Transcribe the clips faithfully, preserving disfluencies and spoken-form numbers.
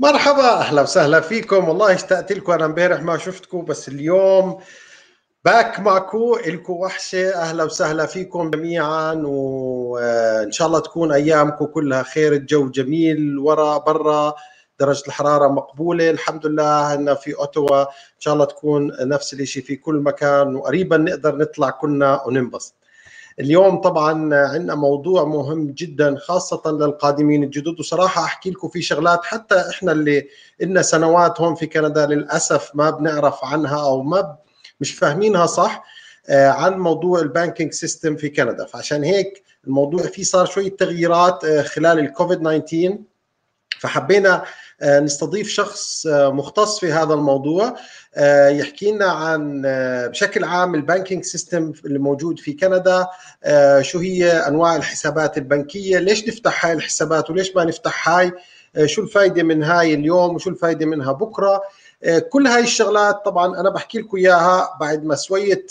مرحبا، اهلا وسهلا فيكم. والله اشتقت لكم، انا امبارح ما شفتكم بس اليوم باك معكم. الكم وحشه. اهلا وسهلا فيكم جميعا، وان شاء الله تكون ايامكم كلها خير. الجو جميل ورا برا، درجه الحراره مقبوله الحمد لله. هنا في اوتوا ان شاء الله تكون نفس الشيء في كل مكان، وقريبا نقدر نطلع كلنا وننبسط. اليوم طبعا عندنا موضوع مهم جدا خاصة للقادمين الجدد، وصراحة أحكي لكم في شغلات حتى إحنا اللي إلنا سنوات هون في كندا للأسف ما بنعرف عنها أو ما مش فاهمينها صح عن موضوع البانكينج سيستم في كندا. فعشان هيك الموضوع فيه صار شوية تغييرات خلال الكوفيد تسعة عشر، فحبينا نستضيف شخص مختص في هذا الموضوع يحكي لنا عن بشكل عام البانكينج سيستم اللي موجود في كندا، شو هي انواع الحسابات البنكيه، ليش نفتح هاي الحسابات وليش ما نفتح هاي، شو الفائده من هاي اليوم وشو الفائده منها بكره. كل هاي الشغلات طبعا انا بحكي لكم اياها بعد ما سويت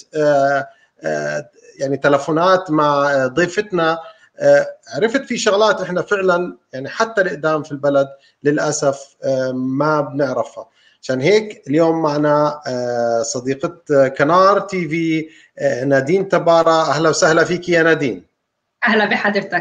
يعني تلفونات مع ضيفتنا. عرفت في شغلات احنا فعلا يعني حتى الإقدام في البلد للأسف ما بنعرفها. عشان هيك اليوم معنا صديقة كنار تي في نادين تبارة. أهلا وسهلا فيك يا نادين. أهلا بحضرتك.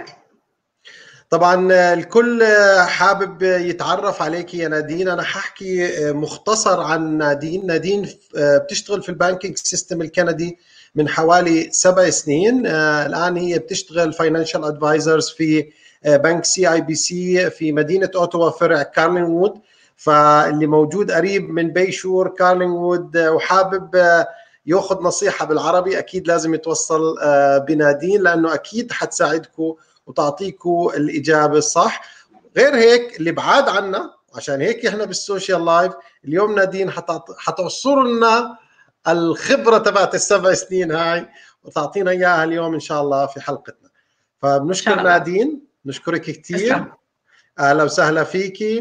طبعا الكل حابب يتعرف عليك يا نادين. أنا ححكي مختصر عن نادين. نادين بتشتغل في البانكينج سيستم الكندي من حوالي سبع سنين. آه الآن هي بتشتغل فاينانشال ادفايزرز في آه بنك سي اي بي سي في مدينة أوتوا فرع كارلينغوود، فاللي موجود قريب من بيشور كارلينغوود، آه وحابب آه ياخذ نصيحة بالعربي أكيد لازم يتوصل آه بنادين، لأنه أكيد حتساعدكم وتعطيكم الإجابة الصح. غير هيك اللي بعاد عنا، عشان هيك إحنا بالسوشيال لايف اليوم نادين حتوصلوا لنا الخبرة تبعت السبع سنين هاي وتعطينا إياها اليوم إن شاء الله في حلقتنا. فبنشكر نادين، نشكرك كثير. أهلا وسهلا فيكي،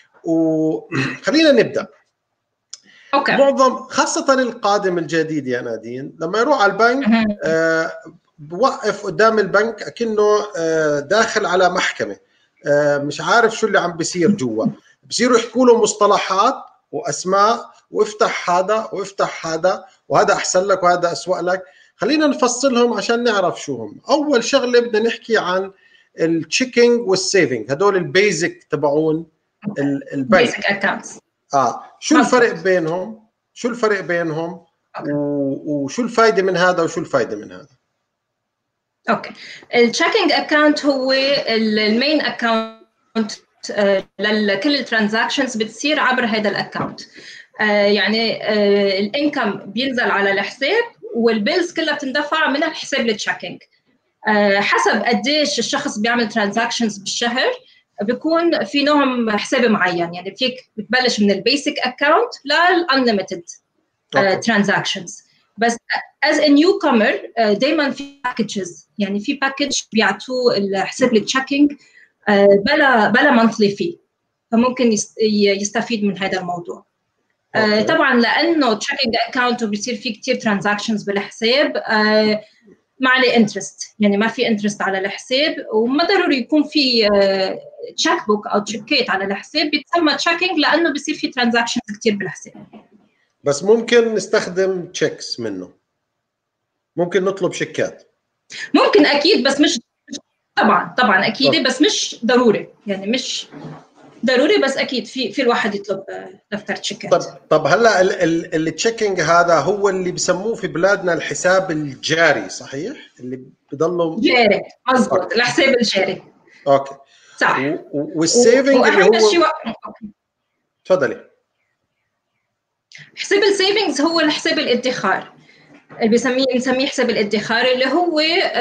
وخلينا نبدأ. أوكي. معظم خاصة القادم الجديد يا نادين لما يروح على البنك آه بوقف قدام البنك أكنه آه داخل على محكمة، آه مش عارف شو اللي عم بيصير جوا. بصيروا يحكوا له مصطلحات وأسماء، وافتح هذا وافتح هذا وهذا أحسن لك وهذا أسوأ لك. خلينا نفصلهم عشان نعرف شو هم. أول شغلة بدنا نحكي عن التشيكينج والسيفينج، هدول البيزك تبعون البنك. بيزك أكاونتس. آه شو الفرق بينهم؟ شو الفرق بينهم؟ وشو الفايدة من هذا وشو الفايدة من هذا؟ اوكي. التشيكينج اكاونت هو المين اكاونت لكل الترانزاكشنز بتصير عبر هذا الاكاونت. يعني الانكم بينزل على الحساب والبيلز كلها بتندفع من الحساب التشيكينج. حسب قديش الشخص بيعمل ترانزاكشنز بالشهر بيكون في نوع حساب معين، يعني فيك بتبلش من البيسك اكاونت للانليمتد ترانزاكشنز. بس as a newcomer دائما في packages، يعني في باكج بيعطوه الحساب التشيكينج بلا بلا monthly fee، فممكن يستفيد من هذا الموضوع. أوكي. طبعا لانه تشيكينج اكاونت وبيصير فيه كثير ترانزاكشنز بالحساب ما عليه انترست، يعني ما في انترست على الحساب، وما ضروري يكون في تشيك بوك او تشيكات على الحساب بيتسمى تشيكينج لانه بيصير في ترانزاكشنز كثير بالحساب. بس ممكن نستخدم تشيكس منه، ممكن نطلب شيكات، ممكن اكيد بس مش طبعا طبعا اكيد طب. بس مش ضروري، يعني مش ضروري بس اكيد في في الواحد يطلب دفتر تشيكات. طب طب هلا التشيكينج هذا هو اللي بسموه في بلادنا الحساب الجاري، صحيح؟ اللي بضلوا جاري، مزبوط. الحساب الجاري. اوكي صح. والسيفنج اللي هو شيء و... تفضلي. حساب السيفنجز هو الحساب الادخار اللي بسميه بنسميه حساب الادخار، اللي هو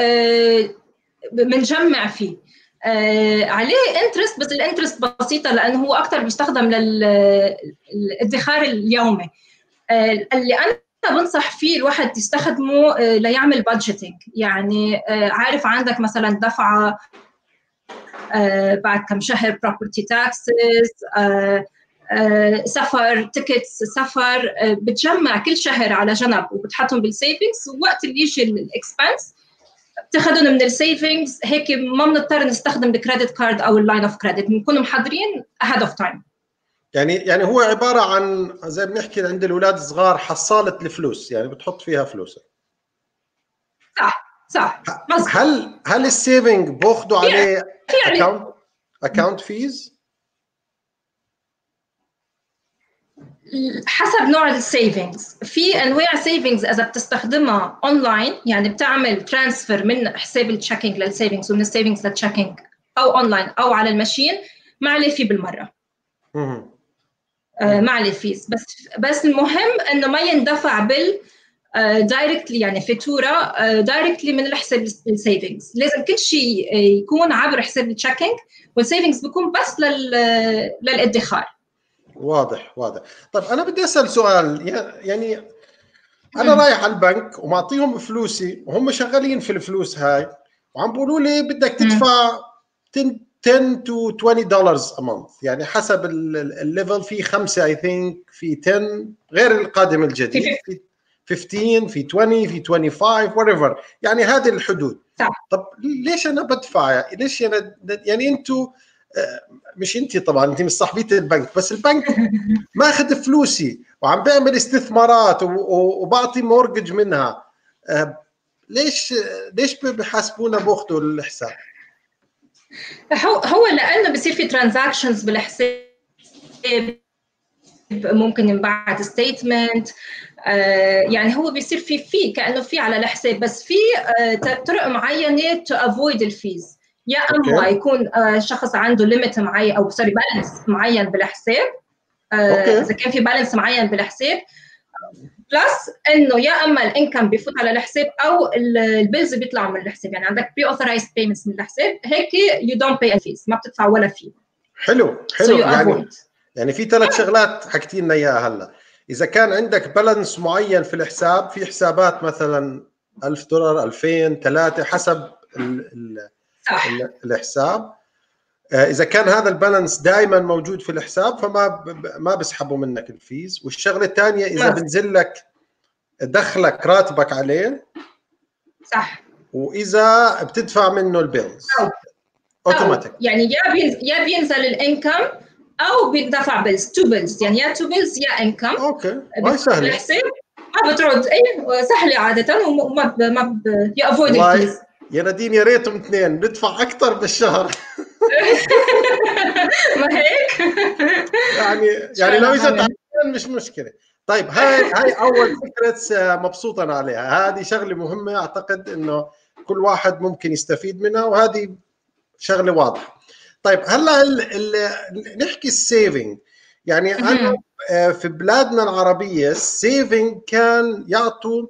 بنجمع فيه عليه انترست، بس الانترست بسيطه لانه هو اكثر بيستخدم للادخار اليومي. اللي انا بنصح فيه الواحد يستخدمه ليعمل بادجيتنج، يعني عارف عندك مثلا دفعه بعد كم شهر بروبرتي تاكسز، سفر تيكتس سفر، بتجمع كل شهر على جنب وبتحطهم بالسيفنجز، ووقت اللي يجي الاكسبنس بتاخذهم من السيفنجز. هيك ما بنضطر نستخدم الكريدت كارد او اللاين اوف كريدت، بنكون محضرين ahead of time. يعني يعني هو عباره عن زي بنحكي عند الاولاد الصغار حصاله الفلوس، يعني بتحط فيها فلوسك. صح صح مظبوط. هل هل السيفنج باخذوا في عليه في عليه اكونت اكونت فيز؟ حسب نوع السيفنجز. في انواع سيفنجز اذا بتستخدمها اونلاين، يعني بتعمل ترانسفير من حساب التشيكينج للسيفنجز ومن السيفنجز للتشيكينج، او اونلاين او على الماشين، ما عليه في بالمره. مم. آه ما عليه فيز، بس بس المهم انه ما يندفع بال دايركتلي، يعني فاتوره دايركتلي من الحساب السيفنجز. لازم كل شيء يكون عبر حساب التشيكينج، والسيفنجز بيكون بس لل للادخار. واضح واضح. طيب انا بدي اسال سؤال، يعني انا رايح على البنك ومعطيهم فلوسي وهم شغالين في الفلوس هاي، وعم بيقولوا لي بدك تدفع عشرة to عشرين دولار a month، يعني حسب الليفل، في خمسة اي ثينك، في عشرة غير القادم الجديد، في خمستاشر، في عشرين، في خمسة وعشرين whatever، يعني هذه الحدود. صح. طب ليش انا بدفع؟ ليش انا يعني انتوا مش انت طبعا، انت مش صاحبيه البنك، بس البنك ماخذ فلوسي وعم بيعمل استثمارات وبعطي مورجج منها، ليش ليش بحاسبونا باخذوا الحساب؟ هو هو لانه بصير في ترانزاكشنز بالحساب، ممكن ينبعث ستيتمنت، يعني هو بيصير في في كانه في على الحساب، بس في طرق معينه تو افويد الفيز. يا اما أوكي. يكون شخص عنده ليميت معين او سوري بالانس معين بالحساب، أوكي. اذا كان في بالانس معين بالحساب، بلس انه يا اما الانكم بيفوت على الحساب او البيلز بيطلعوا من الحساب، يعني عندك بري اوثرايزد بيمنتس من الحساب، هيك يو دونت باي فيز، ما بتدفع ولا في. حلو حلو. so يعني يعني في ثلاث شغلات حكيتي لنا اياها هلا. اذا كان عندك بالانس معين في الحساب، في حسابات مثلا ألف دولار، ألفين، ثلاثة، حسب ال ال صح. ال الحساب، اذا كان هذا البالانس دائما موجود في الحساب فما ما بيسحبوا منك الفيز. والشغله الثانيه اذا بنزل لك دخلك راتبك عليه، صح، واذا بتدفع منه البيلز اوتوماتيك، يعني يا بينزل يا بينزل الانكم او بيندفع بيلز، تو بيلز، يعني يا تو بيلز يا انكم. اوكي هاي سهله الحساب ما بترد، اي سهله عاده، وما ما يا افويد الفيز. يا نادين يا ريتهم اثنين ندفع اكثر بالشهر. ما هيك يعني يعني لو اجت مش مشكله. طيب هاي هاي اول فكره مبسوط انا عليها، هذه شغله مهمه، اعتقد انه كل واحد ممكن يستفيد منها، وهذه شغله واضحه. طيب هلا نحكي السيفنج. يعني انا في بلادنا العربيه السيفنج كان يعطوا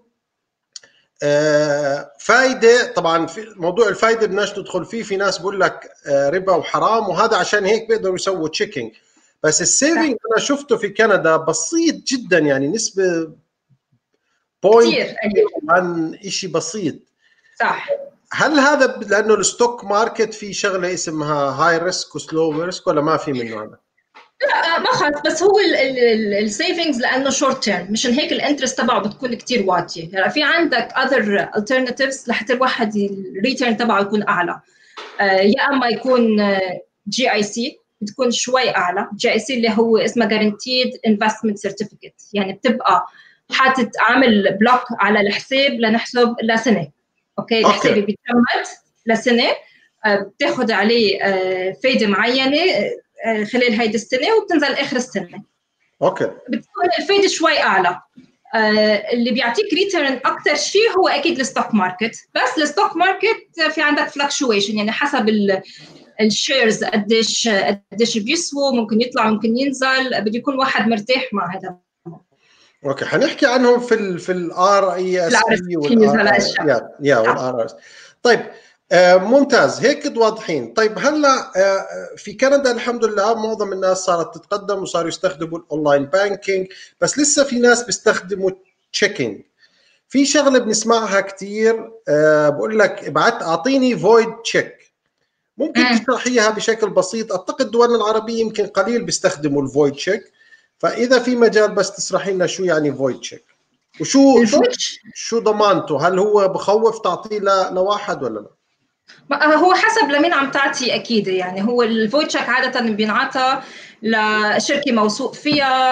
فايده. طبعا في موضوع الفايده بدناش ندخل فيه، في ناس بقول لك ربا وحرام وهذا، عشان هيك بيقدروا يسووا تشيكينج. بس السيفنج انا شفته في كندا بسيط جدا، يعني نسبه بوينت عن شيء بسيط. صح. هل هذا لانه الستوك ماركت في شغله اسمها هاي ريسك وسلو ريسك، ولا ما في منه هذا؟ لا ما خلص، بس هو السيفنجز لانه شورت تيرم، مشان هيك الانترست تبعه بتكون كثير واطيه. هلا في عندك اذر alternatives لحتى الواحد الريتيرن تبعه يكون اعلى، يا اما يكون جي اي سي بتكون شوي اعلى. جي اي سي اللي هو اسمه جارانتيد انفستمنت سيرتيفيكت، يعني بتبقى حاطط عامل بلوك على الحساب لنحسب لسنه. اوكي الحساب بيتجمد لسنه، بتاخذ عليه فايده معينه خلال هيدي السنه وبتنزل اخر السنه. اوكي بتكون الفايده شوي اعلى. اللي بيعطيك ريتيرن اكثر شيء هو اكيد الستوك ماركت، بس الستوك ماركت في عندك فلكشويشن، يعني حسب الشيرز قديش قديش بيسووا، ممكن يطلع ممكن ينزل، بده يكون واحد مرتاح مع هذا. اوكي حنحكي عنهم في ال في الار اي اس بي والار يا والار اس. طيب آه ممتاز، هيك واضحين. طيب هلا آه في كندا الحمد لله معظم الناس صارت تتقدم وصاروا يستخدموا الاونلاين بانكينج، بس لسه في ناس بيستخدموا تشيكينج. في شغله بنسمعها كثير، آه بقول لك ابعت اعطيني فويد تشيك، ممكن تشرحيها بشكل بسيط؟ اعتقد دولنا العربيه يمكن قليل بيستخدموا الفويد تشيك، فاذا في مجال بس تشرحي لنا شو يعني فويد تشيك، وشو شو شو ضمانته؟ هل هو بخوف تعطيه لواحد ولا لا؟ هو حسب لمين عم تعطي اكيد. يعني هو الفويد تشيك عاده بينعطى لشركه موثوق فيها،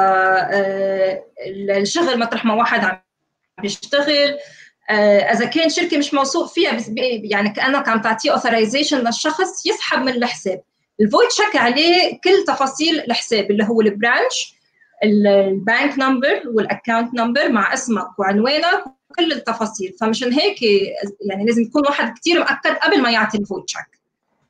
للشغل مطرح ما واحد عم بيشتغل. اذا كان شركه مش موثوق فيها يعني كانك عم تعطيه اوثرايزيشن للشخص يسحب من الحساب. الفويد تشيك عليه كل تفاصيل الحساب اللي هو البرانش، البانك نمبر والاكونت نمبر مع اسمك وعنوانك وكل التفاصيل. فمشان هيك يعني لازم يكون واحد كثير مؤكد قبل ما يعطي الفويد تشيك.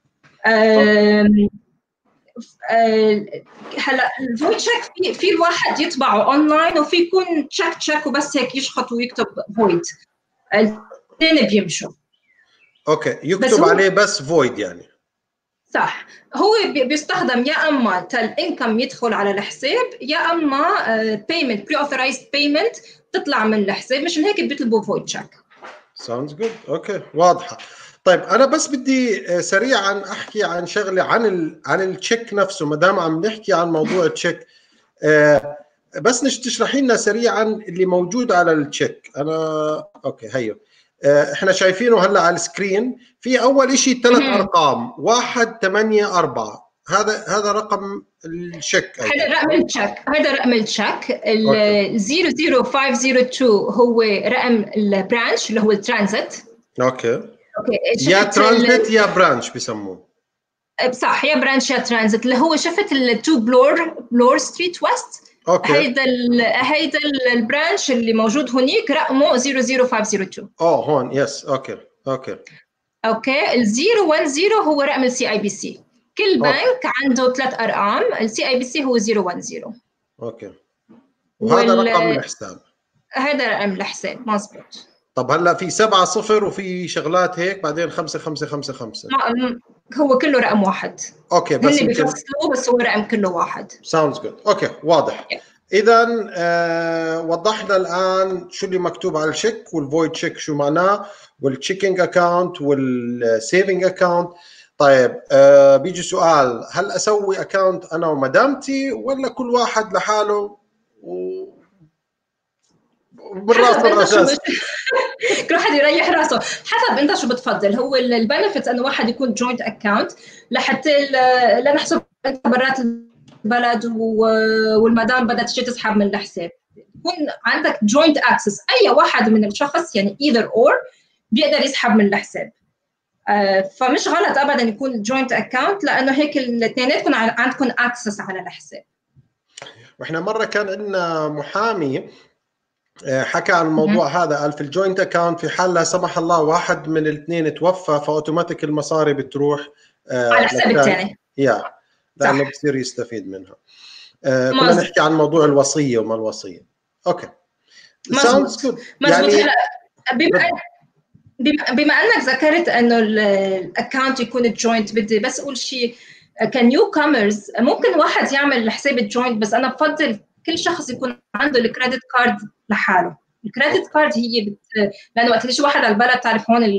هلا الفويد تشيك في في الواحد يطبعه اونلاين، وفي يكون تشيك تشيك وبس هيك يشخط ويكتب فويد، الاثنين بيمشوا. اوكي، يكتب عليه بس فويد يعني. صح، هو بيستخدم يا اما تل انكم يدخل على الحساب، يا اما بيمنت بري اوثرايزد بيمنت تطلع من الحساب، مشان هيك بيطلبوا فويد تشيك. ساوندز جود. اوكي واضحه. طيب انا بس بدي سريعا احكي عن شغله عن ال عن التشيك نفسه، ما دام عم نحكي عن موضوع التشيك. آه بس تشرحي لنا سريعا اللي موجود على التشيك. انا اوكي هيو آه احنا شايفينه هلا على السكرين. في اول شيء ثلاث ارقام، واحد ثمانية أربعة، هذا هذا رقم التشيك. هذا رقم التشيك، هذا رقم التشيك. ال صفر صفر خمسة صفر اثنين هو رقم البرانش اللي هو الترانزيت. اوكي اوكي، يا ترانزيت يا برانش بيسموه. صح، يا برانش يا ترانزيت، اللي هو شفت التو بلور بلور ستريت ويست. اوكي هيدا هيدا البرانش اللي موجود هنيك رقمه صفر صفر خمسة صفر اثنين. اوه هون يس. اوكي اوكي اوكي. ال صفر واحد صفر هو رقم السي اي بي سي. كل بنك عنده ثلاث ارقام، السي اي بي سي هو صفر واحد صفر. اوكي، وهذا وال... رقم الحساب. هذا رقم الحساب مزبوط. طب هلا في سبعة صفر وفي شغلات هيك بعدين خمسة خمسة خمسة خمسة. هو كله رقم واحد. اوكي بس هن بيفصلوا بس هو رقم كله واحد. ساوندز جود. اوكي واضح. yeah. اذا آه وضحنا الان شو اللي مكتوب على الشيك والفويد تشيك شو معناه، والتشيكينج اكاونت والسيفنج اكاونت. طيب آه بيجي سؤال، هل اسوي اكاونت انا ومدامتي ولا كل واحد لحاله و بالراس بالراس؟ كل واحد يريح راسه حسب انت شو بتفضل. هو البنفيت انه واحد يكون جوينت اكاونت لحتى لا نحسب انت برات البلد والمدام بدها تجي تسحب من الحساب، يكون عندك جوينت اكسس. اي واحد من الشخص يعني ايذر اور بيقدر يسحب من الحساب. فمش غلط ابدا يكون جوينت اكاونت، لانه هيك الاثنيناتكم عندكم اكسس على الحساب. واحنا مره كان عندنا محامي حكى عن الموضوع هذا، قال في الجوينت اكاونت في حال لا سمح الله واحد من الاثنين توفى فاوتوماتيك المصاري بتروح على الحساب الثاني. يا لانه بصير يستفيد منها. آه كنا نحكي عن موضوع الوصيه وما الوصيه. اوكي مزبوط مزبوط. يعني بما بما انك ذكرت انه الاكونت يكون جوينت، بدي بس اقول شيء كنيو كامرز. ممكن واحد يعمل الحساب الجوينت، بس انا بفضل كل شخص يكون عنده الكريدت كارد لحاله. الكريدت كارد هي بت... لانه وقت يجي واحد على البلد تعرف هون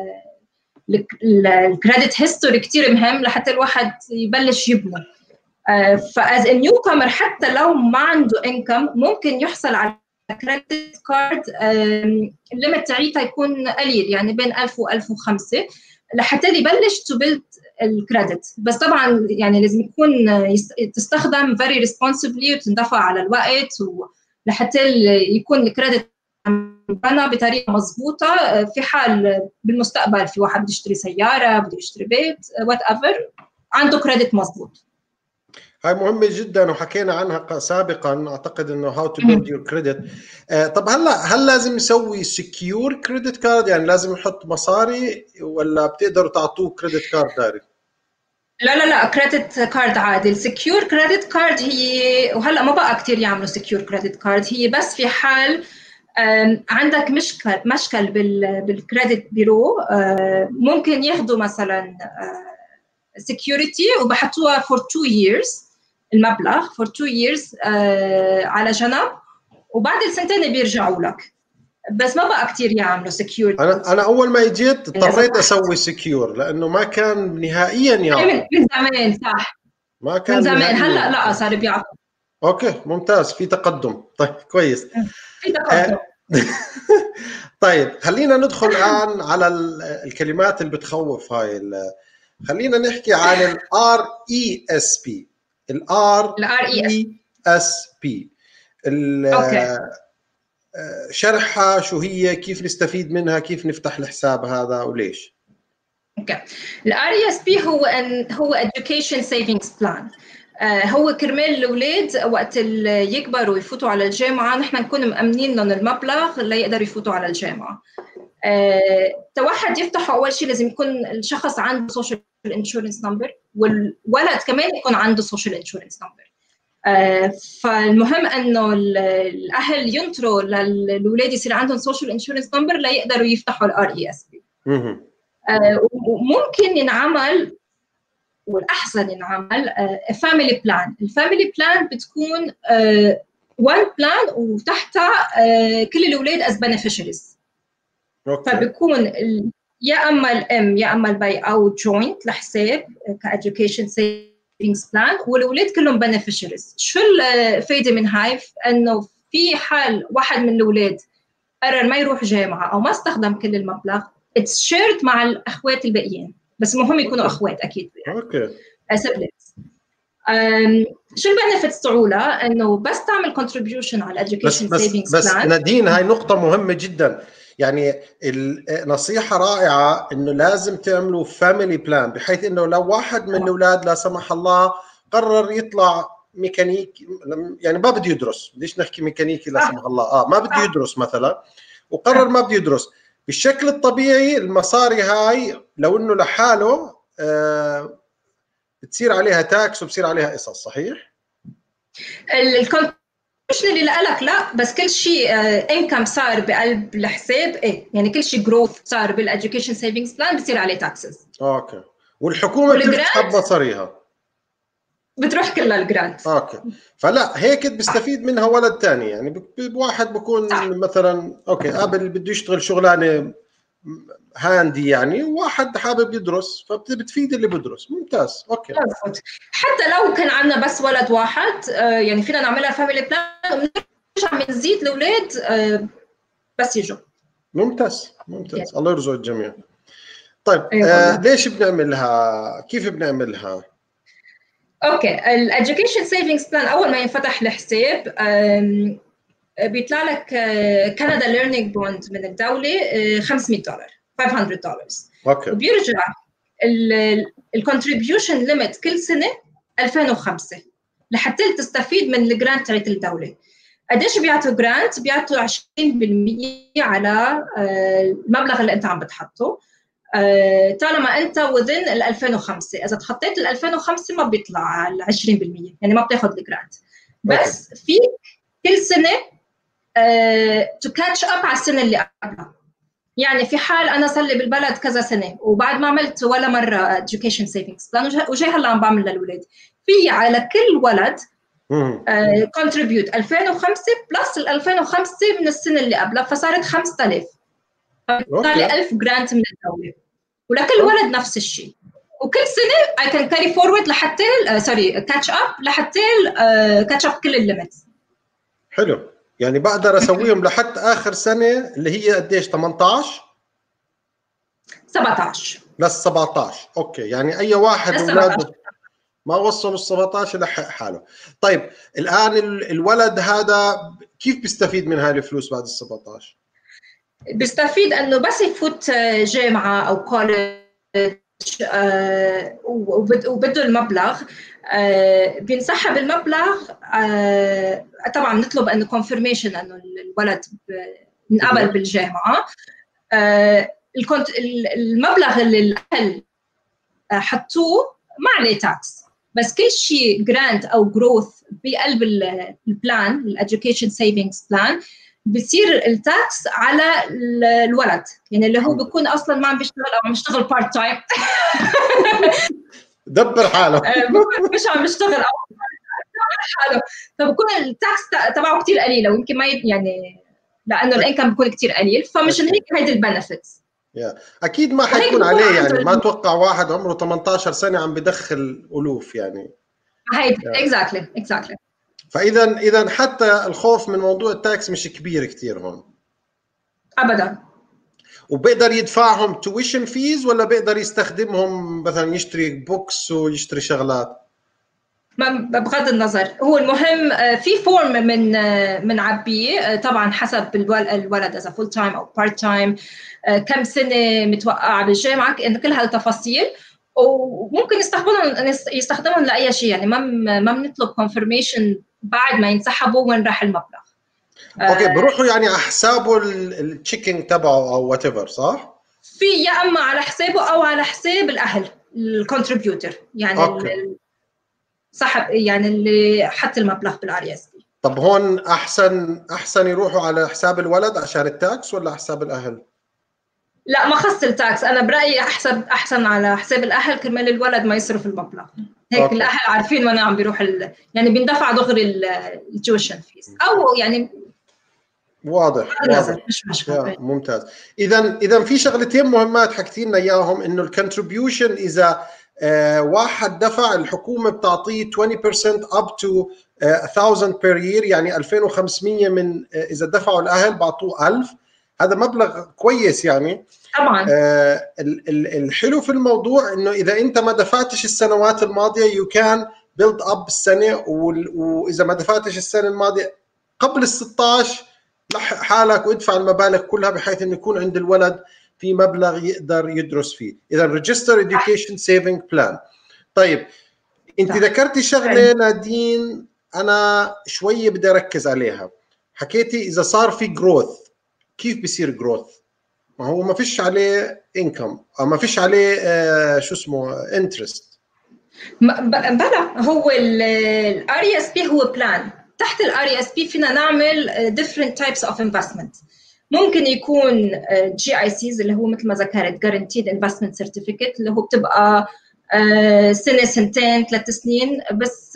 الكريدت هيستوري كثير مهم لحتى الواحد يبلش يبني. فاز نيو كامر حتى لو ما عنده انكم ممكن يحصل على كريدت كارد الليمت تاعيتها يكون قليل، يعني بين ألف وألف وخمسة لحتى يبلش تو بيلد الكريدت. بس طبعا يعني لازم يكون تستخدم very responsibly وتندفع على الوقت، ولحتى يكون الكريدت بنى بطريقه مضبوطه. في حال بالمستقبل في واحد بده يشتري سياره، بده يشتري بيت، وات ايفر، عنده كريدت مضبوط. هاي مهمة جدا وحكينا عنها سابقا، اعتقد انه how to build your credit. آه طب هلا هل لازم يسوي secure credit card، يعني لازم يحط مصاري ولا بتقدروا تعطوه كريدت كارد دايركت؟ لا لا لا، كريدت كارد عادي. السكيور كريدت كارد هي، وهلا ما بقى كثير يعملوا سكيور كريدت كارد، هي بس في حال عندك مشكل مشكل بالكريدت بيرو ممكن ياخذوا مثلا سكيورتي وبحطوها فور تو years المبلغ فور تو years على جنب، وبعد السنتين بيرجعوا لك. بس ما بقى كثير يعملوا سكيور. انا انا اول ما اجيت اضطريت اسوي سكيور لانه ما كان نهائيا يعطي. من زمان صح، ما كان من زمان. هلا لا صار بيعطي. اوكي ممتاز، في تقدم. طيب كويس، في تقدم. طيب خلينا ندخل الان على الكلمات اللي بتخوف هاي. خلينا نحكي عن ال آر إي إس بي. الار الار اي اس بي. شرحها شو هي، كيف نستفيد منها، كيف نفتح الحساب هذا وليش؟ اوكي. الار اي اس بي هو ان هو education savings plan. آه هو كرمال الاولاد وقت اللي يكبروا ويفوتوا على الجامعه نحن نكون مأمنين لهم المبلغ اللي يقدروا يفوتوا على الجامعه. آه واحد يفتحوا اول شيء لازم يكون الشخص عنده سوشيال انشورنس نمبر، والولد كمان يكون عنده سوشيال انشورنس نمبر. آه فالمهم انه الاهل ينطروا للاولاد يصير عندهم سوشيال انشورنس نمبر ليقدروا يفتحوا الار اي اس بي. وممكن ينعمل والاحسن ينعمل فاميلي بلان. الفاميلي بلان بتكون وان بلان وتحتها uh, كل الاولاد از بنفيشريز. فبيكون يا اما الام يا اما البي او جوينت لحساب كاديوكيشن سيفنجز بلان، والاولاد كلهم بنفيشريز. شو الفائده من هاي؟ انه في حال واحد من الاولاد قرر ما يروح جامعه او ما استخدم كل المبلغ، اتس شيرد مع الاخوات الباقيين، بس مهم يكونوا اخوات اكيد يعني. اوكي. سبلتس. شو البنفيتس تاعولها؟ انه بس تعمل كونتريبيوشن على الاديوكيشن سيفنجز بس بلان. نادين، هاي نقطه مهمه جدا، يعني النصيحه رائعه انه لازم تعملوا فاميلي بلان، بحيث انه لو واحد من الاولاد لا سمح الله قرر يطلع ميكانيكي، يعني ما بده يدرس، ليش نحكي ميكانيكي لا سمح الله، اه ما بده يدرس مثلا، وقرر ما بده يدرس، بالشكل الطبيعي المصاري هاي لو انه لحاله آه بتصير عليها تاكس وبصير عليها قصص، صحيح؟ الكونتريبيوشن اللي لك لا، بس كل شيء انكم صار بقلب الحساب ايه، يعني كل شيء جروث صار بالاديوكيشن سيفنجز بلان بتصير عليه تاكسز. اوكي. والحكومه بتسحب مصاريها، بتروح كلها الجرانت. اوكي. فلا هيك بيستفيد منها ولد ثاني، يعني بواحد بكون صح. مثلا اوكي قبل بده يشتغل شغلانه هاندي يعني، وواحد حابب يدرس فبتفيد اللي بدرس. ممتاز. اوكي. حتى لو كان عندنا بس ولد واحد يعني فينا نعملها فاميلي بلان ونرجع بنزيد الاولاد بس يجوا. ممتاز ممتاز يعني. الله يرزق الجميع. طيب آه ليش بنعملها؟ كيف بنعملها؟ اوكي. الاديوكيشن سيفنجز بلان اول ما ينفتح الحساب بيطلع لك كندا ليرنينج بوند من الدوله خمسمية دولار خمسمية دولار. اوكي. وبيرجع الكونتريبيوشن ليميت كل سنه ألفين وخمسة لحتى تستفيد من الجرانت تاعت الدوله. قديش بيعطوا جرانت؟ بيعطوا عشرين بالمية على المبلغ اللي انت عم بتحطه طالما انت within ال ألفين وخمسة. اذا تخطيت ال ألفين وخمسة ما بيطلع ال عشرين بالمية، يعني ما بتاخذ الجرانت. بس okay. في كل سنه تو كاتش اب على السنه اللي قبلها. يعني في حال انا صار لي بالبلد كذا سنه وبعد ما عملت ولا مره education savings plan وجاي هلا عم بعمل للاولاد، في على كل ولد كونتريبيوت uh, ألفين وخمسة بلس ال ألفين وخمسة من السنه اللي قبلها، فصارت خمسة آلاف. فبالتالي ألف جرانت من الدوله، ولكل ولد نفس الشيء. وكل سنه I can carry forward لحتى سوري كاتش اب لحتى كاتش اب كل الليميتس. حلو. يعني بقدر اسويهم لحد اخر سنه اللي هي قديش؟ ثمانية عشر سبعة عشر بس سبعة عشر. اوكي. يعني اي واحد اولاده ما وصلوا ال سبعة عشر لحق حاله. طيب الان الولد هذا كيف بيستفيد من هاي الفلوس بعد ال سبعة عشر؟ بيستفيد انه بس يفوت جامعه او كولج وبده المبلغ بينسحب المبلغ. طبعا نطلب انه كونفirmation انه الولد انقبل بالجامعه. المبلغ اللي الاهل حطوه ما عليه تاكس، بس كل شيء جرانت او جروث بقلب البلان الاديوكيشن سيفنجز بلان بصير التاكس على الولد، يعني اللي هو بيكون اصلا ما عم بيشتغل او عم يشتغل بارت تايم دبر حاله مش عم يشتغل او حاله، فبكون التاكس تبعه كثير قليله ويمكن ما يعني لانه الانكم بيكون كثير قليل، فمشان هيك هيدي البنفيتس. yeah. اكيد ما حيكون عليه، يعني ما اتوقع واحد عمره ثمانية عشر سنه عم بدخل الوف يعني. هيدي اكزاكتلي اكزاكتلي. فاذا اذا حتى الخوف من موضوع التاكس مش كبير كثير هون ابدا. وبيقدر يدفعهم تويشن فيز ولا بيقدر يستخدمهم مثلا يشتري بوكس ويشتري شغلات؟ بغض النظر هو المهم في فورم من من عبيه طبعا حسب الولد اذا فول تايم او بارت تايم، كم سنه متوقعه بالجامعه، كل هالتفاصيل، وممكن يستخدمون يستخدمون لاي شيء، يعني ما ما بنطلب كونفirmation بعد ما ينسحبوا وين راح المبلغ. اوكي بروحوا يعني على حسابه التشيكينج تبعه او وات ايفر، صح؟ في يا اما على حسابه او على حساب الاهل الكونتريبيوتر، يعني أوكي. صاحب يعني اللي حط المبلغ بالار اس بي. طب هون احسن احسن يروحوا على حساب الولد عشان التاكس ولا حساب الاهل؟ لا ما خص التاكس، انا برايي احسن احسن على حساب الاهل كرمال الولد ما يصرف المبلغ هيك. أوكي. الاهل عارفين وين عم بيروح ال... يعني بيندفع دغري التيوشن فيس او يعني واضح واضح مش مشكله. ممتاز. اذا اذا في شغلتين مهمات حكيتي لنا اياهم، انه الكونتريبيوشن اذا آه واحد دفع الحكومه بتعطيه عشرين بالمئة up to ألف per year، يعني ألفين وخمسمية من آه اذا دفعوا الاهل بعطوه ألف، هذا مبلغ كويس يعني. طبعا آه الحلو في الموضوع انه اذا انت ما دفعتش السنوات الماضيه يو كان بيلد اب السنه، واذا ما دفعتش السنه الماضيه قبل ال ستة عشر لحق حالك وادفع المبالغ كلها، بحيث انه يكون عند الولد في مبلغ يقدر يدرس فيه. اذا ريجستر اديوكيشن سيفنج بلان. طيب انت ذكرتي شغله نادين انا شويه بدي اركز عليها، حكيتي اذا صار في جروث، كيف بيصير جروث؟ ما هو ما فيش عليه انكم او ما فيش عليه آه شو اسمه انترست. بلا هو الار اي اس بي هو بلان، تحت الار اي اس بي فينا نعمل different types of investment. ممكن يكون جي اي سيز اللي هو مثل ما ذكرت guaranteed investment certificate اللي هو بتبقى سنه سنتين ثلاث سنين بس،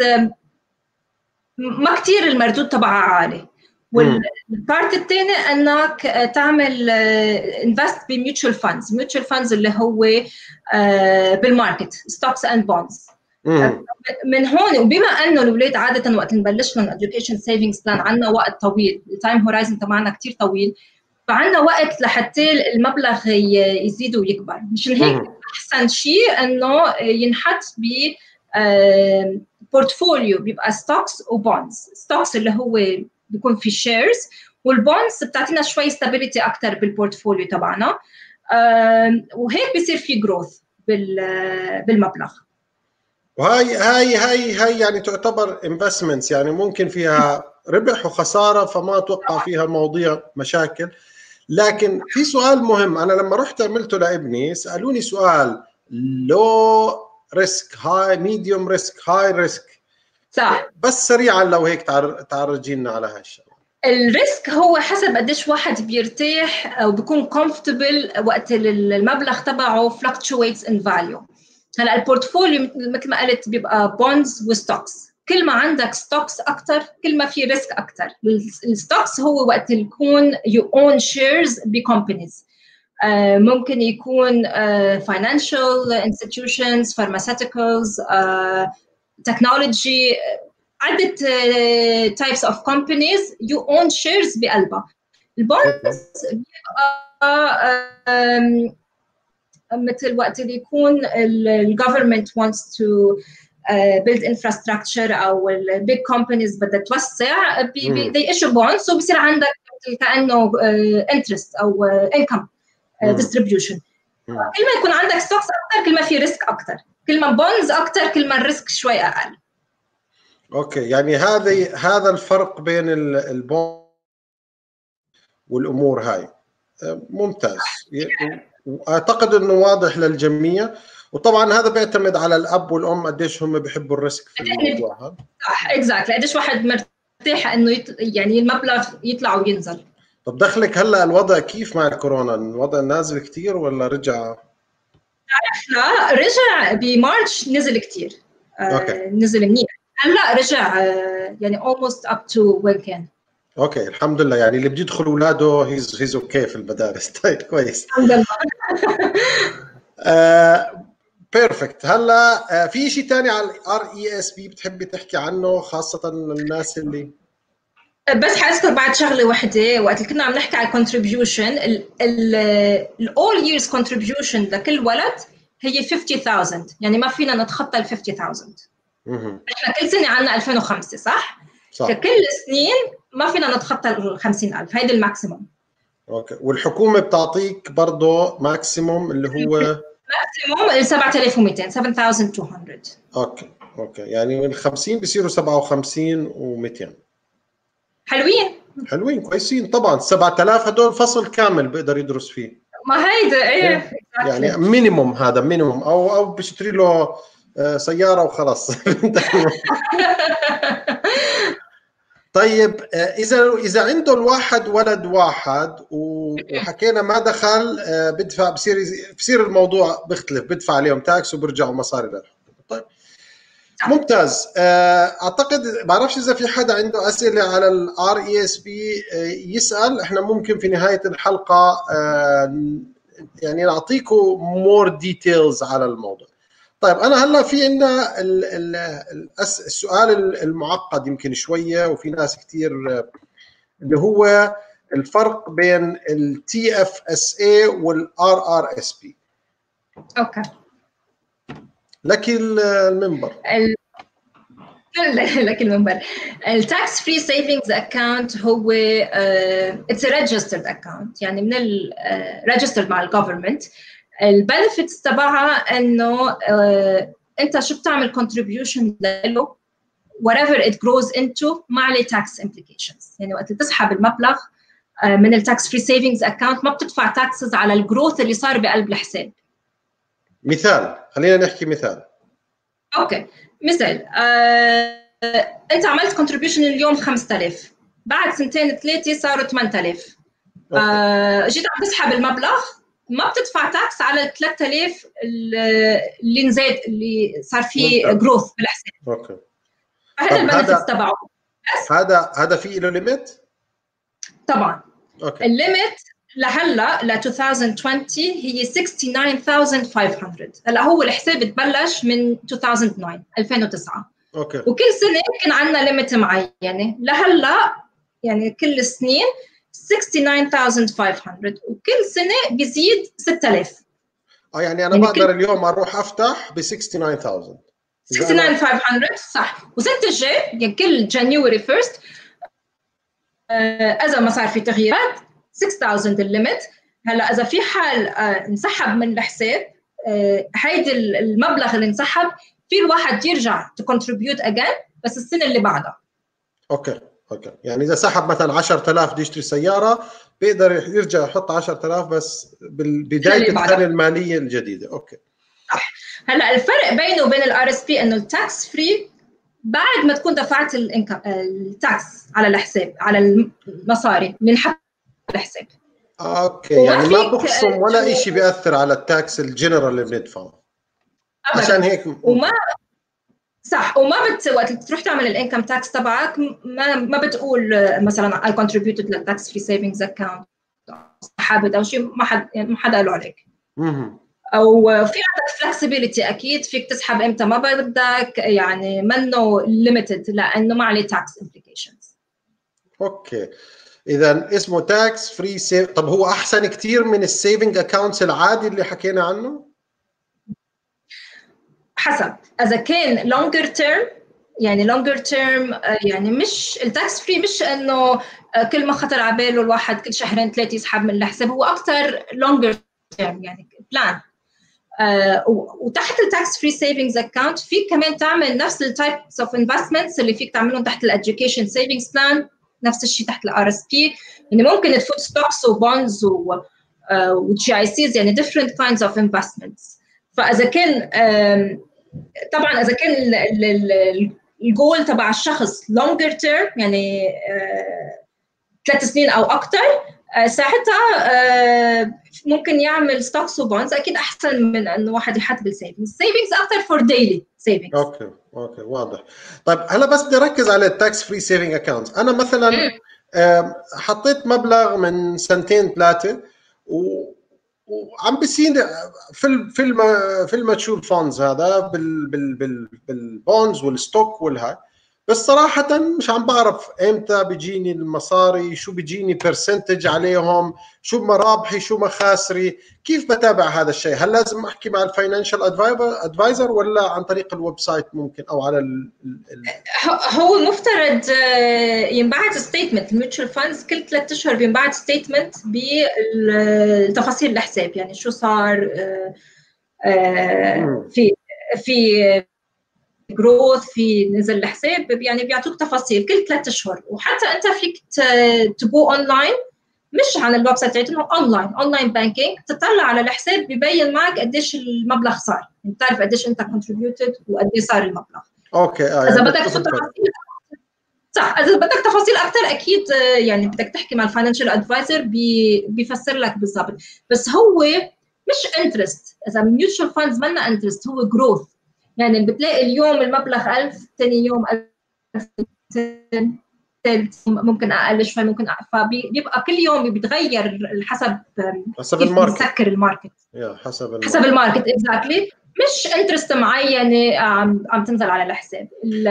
ما كثير المردود تبعها عالي. والبارت الثاني انك تعمل انفست بميوتشوال فاندز، ميوتشوال فاندز اللي هو بالماركت ستوكس اند بوندز. من هون وبما انه الاولاد عاده وقت نبلش لهم education savings plan عندنا وقت طويل، التايم هورايزن تبعنا كثير طويل، فعندنا وقت لحتى المبلغ يزيد ويكبر. مشان هيك احسن شيء انه ينحط ب بورتفوليو بيبقى ستوكس وبوندز. ستوكس اللي هو بيكون في شيرز، والبوندز بتعطينا شوي ستابيليتي اكثر بالبورتفوليو تبعنا، وهيك بيصير في جروث بالمبلغ. وهي هاي هاي هاي يعني تعتبر انفستمنتس، يعني ممكن فيها ربح وخساره، فما اتوقع فيها مواضيع مشاكل. لكن في سؤال مهم، انا لما رحت عملته لابني سالوني سؤال لو ريسك هاي ميديوم ريسك هاي ريسك، صح؟ بس سريعا لو هيك تعرجي لنا على هالشيء. الريسك هو حسب قديش واحد بيرتاح او بيكون كومفورتبل وقت المبلغ تبعه fluctuates in value. هلا البورتفوليو مثل ما قلت بيبقى بوندز وستوكس، كل ما عندك ستوكس اكثر كل ما في ريسك اكثر. الستوكس هو وقت يكون you own shares بكومبانيز، ممكن يكون financial institutions, pharmaceuticals, technology، عدة types of companies you own shares بقلبها. البوندز بيبقى مثل وقت اللي يكون ال government wants to uh, build infrastructure او ال big companies بدها توسع، they issue bonds وبصير عندك كأنه uh, interest او uh, income uh, distribution. كل ما يكون عندك stocks اكثر كل ما في ريسك اكثر، كل ما bonds اكثر كل ما الريسك شوي اقل. اوكي، يعني هذا هذا الفرق بين البوند والامور هاي. ممتاز، واعتقد انه واضح للجميع. وطبعا هذا بيعتمد على الاب والام قديش هم بيحبوا الريسك في الموضوع هذا. صح، اكزاكتلي، قديش واحد مرتاح انه يت... يعني المبلغ يطلع وينزل. طب دخلك هلا الوضع كيف مع الكورونا؟ الوضع نازل كثير ولا رجع؟ لا رجع بمارش، نزل كثير. آه نزل منيح. هلا رجع آه يعني almost up to وين كان. اوكي الحمد لله، يعني اللي بده يدخل اولاده هيز هيز اوكي في المدارس. طيب كويس الحمد لله. بيرفكت. هلا آه في شيء ثاني على الار اي اس بي بتحبي تحكي عنه، خاصه الناس اللي بس حاذكر بعد شغله وحده، وقت اللي كنا عم نحكي على الكونتريبيوشن، الاول ييرز كونتريبيوشن لكل ولد هي خمسين ألف، يعني ما فينا نتخطى ال خمسين ألف. احنا كل سنه عندنا ألفين وخمسة صح؟ صح. ككل سنين ما فينا نتخطى ال خمسين ألف، هيدي الماكسيموم. اوكي، والحكومه بتعطيك برضه ماكسيموم اللي هو ماكسيموم سبعة آلاف ومئتين سبعة آلاف ومئتين. اوكي اوكي، يعني من خمسين بصيروا سبعة وخمسين ومئتين. حلوين حلوين كويسين طبعا. سبعة آلاف هدول فصل كامل بيقدر يدرس فيه. ما هيدا ايه يعني مينيموم، هذا مينيموم، او او بيشتري له سياره وخلاص. طيب اذا اذا عنده الواحد ولد واحد وحكينا ما دخل بدفع، بصير بصير الموضوع بيختلف، بدفع عليهم تاكس وبرجعوا مصاري للحكومه. طيب ممتاز. اعتقد بعرفش اذا في حدا عنده اسئله على الار اي اس بي يسال. احنا ممكن في نهايه الحلقه يعني نعطيكم مور ديتيلز على الموضوع. طيب انا هلا في عندنا السؤال المعقد يمكن شويه، وفي ناس كثير، اللي هو الفرق بين التي اف اس اي والار ار اس بي. اوكي، لك المنبر. لك المنبر. التاكس فري سيفنجز اكاونت هو اتس ريجسترد اكاونت، يعني من الريجسترد مع الجفرمنت. البنفيتس تبعها انه uh, انت شو بتعمل كونتريبيوشن له whatever it grows into ما عليه tax implications. يعني وقت تسحب المبلغ uh, من التاكس فري سيفنجز اكاونت ما بتدفع تاكسز على الجروث اللي صار بقلب الحساب. مثال، خلينا نحكي مثال. اوكي، مثال uh, انت عملت كونتريبيوشن اليوم خمسة آلاف، بعد سنتين ثلاثه صاروا ثمانية آلاف. uh, جيت عم تسحب المبلغ ما بتدفع تاكس على ال ثلاثة آلاف اللي نزاد، اللي صار فيه جروث بالحساب. اوكي، هذا البنفيتس تبعه. هذا هذا في له ليميت طبعا. اوكي، الليميت لهلا ل ألفين وعشرين هي تسعة وستين ألف وخمسمئة. هلا هو الحساب تبلش من ألفين وتسعة ألفين وتسعة. اوكي، وكل سنه يمكن عندنا ليميت معينه. لهلا يعني كل السنين تسعة وستين ألف وخمسمئة، وكل سنه بيزيد ستة آلاف. اه يعني انا يعني بقدر اليوم اروح افتح ب ستة وستين ألف. ستة وستين ألف وخمسمئة صح. وسنه الجاي يعني كل جانيوري فيرست اذا ما صار في تغييرات ستة آلاف الليميت. هلا اذا في حال انسحب من الحساب، هيدي المبلغ اللي انسحب في الواحد يرجع تكونتريبيوت اجين بس السنه اللي بعدها. اوكي اوكي، يعني اذا سحب مثلا عشرة آلاف بده يشتري سياره بيقدر يرجع يحط عشرة آلاف بس بدايه السنه الماليه الجديده. اوكي صح. هلا الفرق بينه وبين الار اس بي انه التاكس فري بعد ما تكون دفعت التاكس على الحساب، على المصاري اللي انحط الحساب. اوكي، يعني ما بخصم ولا شيء بياثر على التاكس الجنرال اللي بندفعه. عشان هيك وما صح، وما بت وقت تروح تعمل الانكم تاكس تبعك ما ما بتقول مثلا I contributed للتاكس فري سيفنجز اكاونت حابب او شيء، ما حد يعني ما حدا قال عليك. اها، او في عندك فلكسبيليتي اكيد، فيك تسحب امتى ما بدك، يعني منه ليميتد لانه ما عليه تاكس امبليكيشنز. اوكي، اذا اسمه تاكس فري سيف. طب هو احسن كثير من السيفنج اكاونتس العادي اللي حكينا عنه؟ حسب، اذا كان لونجر تيرم، يعني لونجر تيرم يعني مش التاكس فري مش انه كل ما خطر على باله الواحد كل شهرين ثلاثه يسحب من الحساب، هو اكثر لونجر تيرم يعني بلان. آه وتحت التاكس فري سيفنجز اكاونت فيك كمان تعمل نفس التايبس اوف انفستمنتس اللي فيك تعملهم تحت الاديوكيشن سيفنجز بلان، نفس الشيء تحت الار اس بي. يعني ممكن تفوت ستوكس وبونز وجي اي سيز، يعني different kinds of investments. فاذا كان طبعا اذا كان الجول تبع الشخص longer term يعني ثلاث سنين او اكثر، ساعتها ممكن يعمل ستوكس وبونز، اكيد احسن من انه واحد يحط بالسيفنجز. السيفنجز اكثر فور ديلي سيفنجز. اوكي اوكي واضح. طيب هلا بس بدي اركز على التاكس فري سيفنج اكاونت. انا مثلا حطيت مبلغ من سنتين ثلاثه و وعم بيصير في ال في ال في الماتشور فاندز هذا بال بال بال بالبونز والستوك والهاي، بس صراحة مش عم بعرف امتى بيجيني المصاري، شو بيجيني برسنتج عليهم، شو مرابحي شو مخاسري، كيف بتابع هذا الشيء؟ هل لازم احكي مع الفاينانشال ادفايزر ولا عن طريق الويب سايت ممكن او على ال ال هو مفترض ينبعث ستيتمنت الميوتشوال فاندز كل ثلاث اشهر، بينبعث ستيتمنت بالتفاصيل الحساب، يعني شو صار في في جروث، في نزل الحساب، يعني بيعطوك تفاصيل كل ثلاث اشهر. وحتى انت فيك تبو اونلاين، مش عن الويب سايت تاعتهم، اونلاين اونلاين بانكينج، تطلع على الحساب ببين معك قديش المبلغ صار، بتعرف قديش انت كونتريبيوتد وقديش صار المبلغ. اوكي اه اذا بدك تفاصيل صح، اذا بدك تفاصيل اكثر اكيد يعني بدك تحكي مع الفاينانشال ادفايزر بيفسر لك بالضبط. بس هو مش انترست، اذا ميوتشوال فاندز مالنا انترست، هو جروث. يعني بتلاقي اليوم المبلغ ألف، ثاني يوم ألفين، ممكن اقل شوي، ممكن أقل. فبيبقى كل يوم بيتغير حسب حسب الماركت، بيسكر الماركت يا حسب الماركت. حسب الماركت اكزاكتلي، مش انترست معينه عم عم تنزل على الحساب.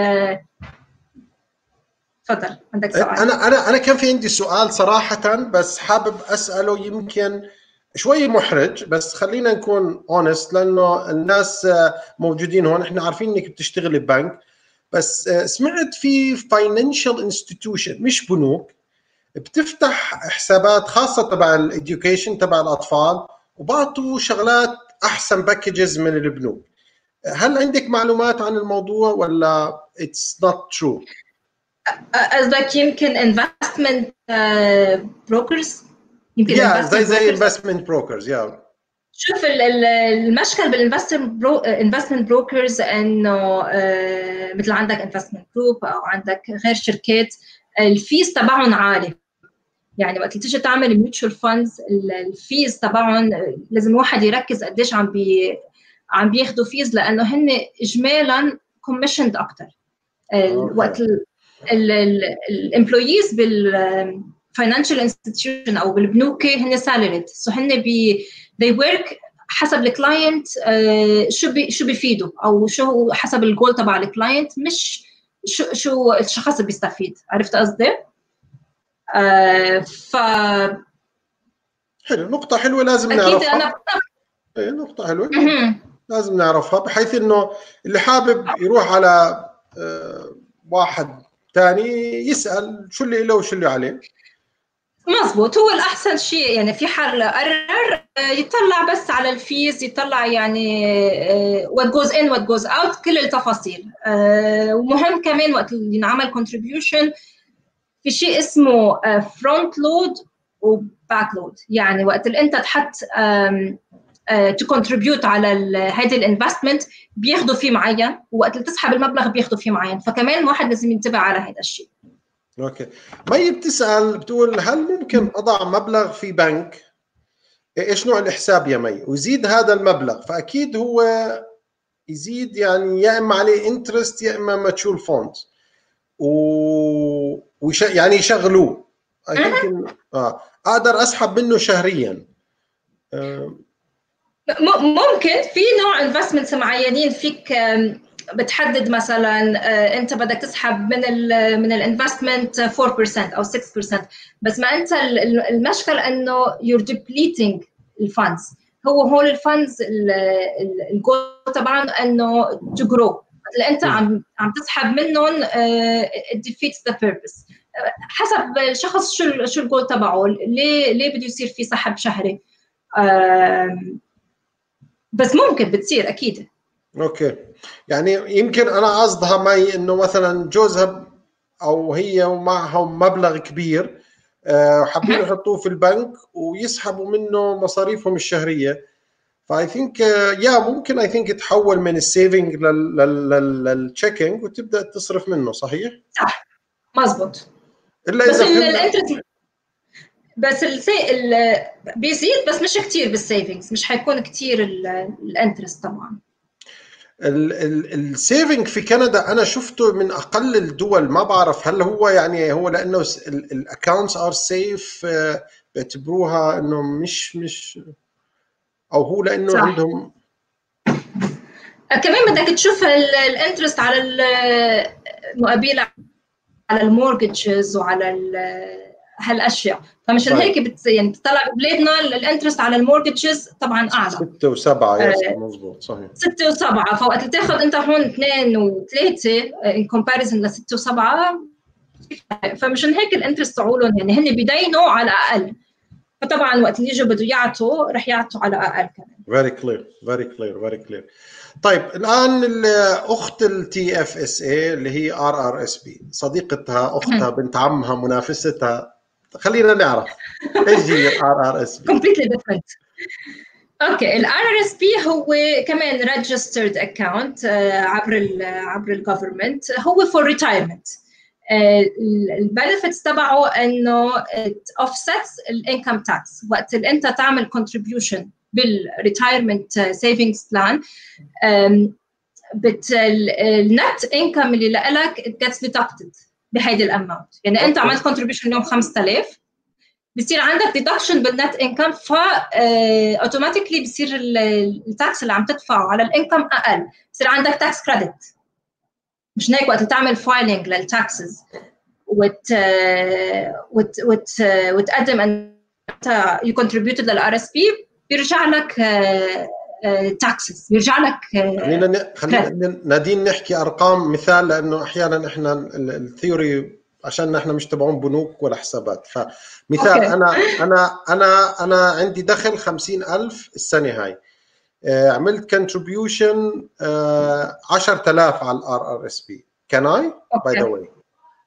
تفضل عندك سؤال. انا انا انا كان في عندي سؤال صراحه، بس حابب اساله، يمكن شوي محرج، بس خلينا نكون اونست لانه الناس موجودين هون، احنا عارفين انك بتشتغلي ببنك، بس سمعت في فاينانشال انستتيوشن مش بنوك بتفتح حسابات خاصه تبع الاديوكيشن تبع الاطفال، وبعطوا شغلات احسن باكجز من البنوك. هل عندك معلومات عن الموضوع ولا it's not true؟ قصدك يمكن investment brokers، يمكن yeah, investment زي زي brokers. investment brokers yeah. شوف المشكل بالinvestment برو investment brokers انه مثل عندك investment group او عندك غير شركات، الفيز تبعهم عالي. يعني وقت تيجي تعمل ميوتشوال فاندز الفيز تبعهم لازم الواحد يركز قديش عم بي عم بياخذوا فيز، لانه هن اجمالا كوميشند اكثر. وقت الامبلويز بالفاينانشال انستتيوشن او بالبنوك هن سالاريد، سو هن بي they work حسب الكلاينت شو بي شو بيفيدوا، او شو حسب الجول تبع الكلاينت، مش شو شو الشخص بيستفيد. عرفت قصدي؟ آه ف حلو، نقطة حلوة لازم أكيد نعرفها. أنا ايه نقطة حلوة لازم نعرفها، بحيث انه اللي حابب يروح على آه واحد ثاني يسأل شو اللي له وشو اللي عليه. مزبوط، هو الأحسن شيء يعني في حال قرر يطلع بس على الفيز، يطلع يعني what goes in what goes out، كل التفاصيل. ومهم كمان وقت اللي ينعمل contribution في شيء اسمه front load و back load. يعني وقت اللي انت تحط to contribute على هذه الانفستمنت بياخذوا فيه معين، ووقت اللي تسحب المبلغ بياخذوا فيه معين، فكمان الواحد لازم ينتبه على هذا الشيء. اوكي. مي بتسأل بتقول هل ممكن اضع مبلغ في بنك، ايش نوع الحساب يا مي، ويزيد هذا المبلغ، فاكيد هو يزيد يعني يا اما عليه انترست يا اما ماتشور فوند، و وش... يعني يشغلوه. اي ثينك اه اقدر اسحب منه شهريا. آه. ممكن في نوع انفستمنتس معينين فيك بتحدد مثلا انت بدك تسحب من ال من الانفستمنت أربعة بالمئة او ستة بالمئة، بس ما انت المشكل انه you're depleting الفاندز. هو هول الفاندز الجول طبعا انه to grow، اللي انت عم عم تسحب منهم it defeats the purpose. حسب الشخص شو شو الجول تبعه، ليه ليه بده يصير في سحب شهري. بس ممكن بتصير اكيد. اوكي، يعني يمكن انا قصدها مي انه مثلا جوزها او هي ومعهم مبلغ كبير حابين يحطوه في البنك ويسحبوا منه مصاريفهم الشهريه، فاي ثينك يا ممكن اي ثينك تحول من السيفنج للتشيكينج وتبدا تصرف منه. صحيح؟ صح مزبوط. الا بس اذا الانترست بس السي... بيزيد بس مش كتير بالسيفنجز، مش حيكون كتير الانترست طبعا. السيفنج في كندا انا شفته من اقل الدول، ما بعرف هل هو يعني هو لانه الاكونتس ار سيف بيعتبروها انه مش مش او هو لانه صح. عندهم كمان بدك تشوف الانترست على مقابله على المورجز وعلى هالاشياء. فمشان طيب. هيك بت يعني بتطلع ببلادنا الانترست على المورجز طبعا اعلى ستة وسبعة يا آه مظبوط صحيح ستة وسبعة. فوقت تاخذ انت هون اثنين وثلاثة ان كومباريزن لستة وسبعة، فمشان هيك الانترست تاعولهم يعني هن بيدينوا على اقل، فطبعا وقت اللي يجوا بده يعطوا رح يعطوا على اقل كمان. very clear very clear very clear. طيب الان الاخت التي اف اس اي اللي هي ار ار اس بي، صديقتها اختها بنت عمها منافستها، خلينا نعرف ايش هي الار ار اس بي. completely different. اوكي الار ار اس بي هو كمان registered account عبر ال عبر الجفرمنت، هو for retirement. البنفيتس تبعه انه it offsets الانكم تاكس. وقت اللي انت تعمل contribution بالريتايرمنت سيفنجز بلان بت النت انكم اللي لك it gets deducted بهيدي الاماونت. يعني انت عملت contribution اليوم خمسة آلاف، بصير عندك ديدكشن بالنت انكم، ف اوتوماتيكلي بصير التاكس اللي عم تدفعه على الانكم اقل، بصير عندك تاكس كريدت. مش هيك وقت تعمل فايلنج للتاكسز وت وت وت وتقدم انت يو كونتريبيوتد للار اس بي، بيرجع لك تاكسز، بيرجع لك. خلينا خلينا نادين نحكي ارقام مثال، لانه احيانا احنا الثيوري عشان احنا مش تبعون بنوك ولا حسابات. فمثال أوكي. انا انا انا انا عندي دخل خمسين ألف السنه هاي، عملت contribution عشرة آلاف على الار ار اس بي، can I by the way؟